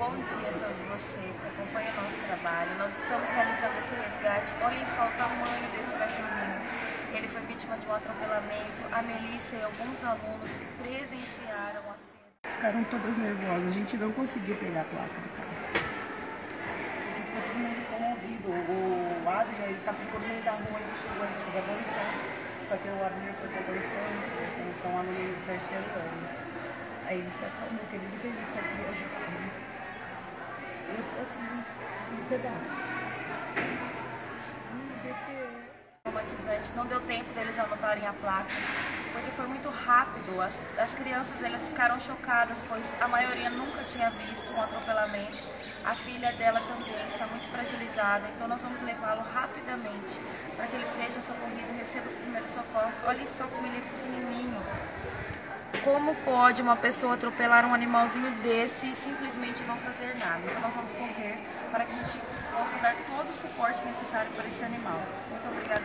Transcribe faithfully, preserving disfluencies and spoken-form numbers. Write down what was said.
bom dia a todos vocês que acompanham o nosso trabalho. Nós estamos realizando esse resgate. Olhem só o tamanho desse cachorrinho. Ele foi vítima de um atropelamento. A Melissa e alguns alunos presenciaram a cena. Ficaram todas nervosas, a gente não conseguiu pegar a placa do carro. Ele ficou todo mundo comovido. O Adrian, ele tá ficando no meio da rua, ele chegou ali nas abolições. Só que o Adrian foi para a abolição, então lá no meio do terceiro ano. Aí ele se acalmou, que ele nunca viu, só queria ajudar, né? Eu tô assim, um pedaço. Traumatizante, não deu tempo deles anotarem a placa, porque foi muito rápido. As, as crianças elas ficaram chocadas, pois a maioria nunca tinha visto um atropelamento. A filha dela também está muito fragilizada, então nós vamos levá-lo rapidamente para que ele seja socorrido e receba os primeiros socorros. Olha só como ele é pequenininho. Como pode uma pessoa atropelar um animalzinho desse e simplesmente não fazer nada? Então nós vamos correr para que a gente possa dar todo o suporte necessário para esse animal. Muito obrigada.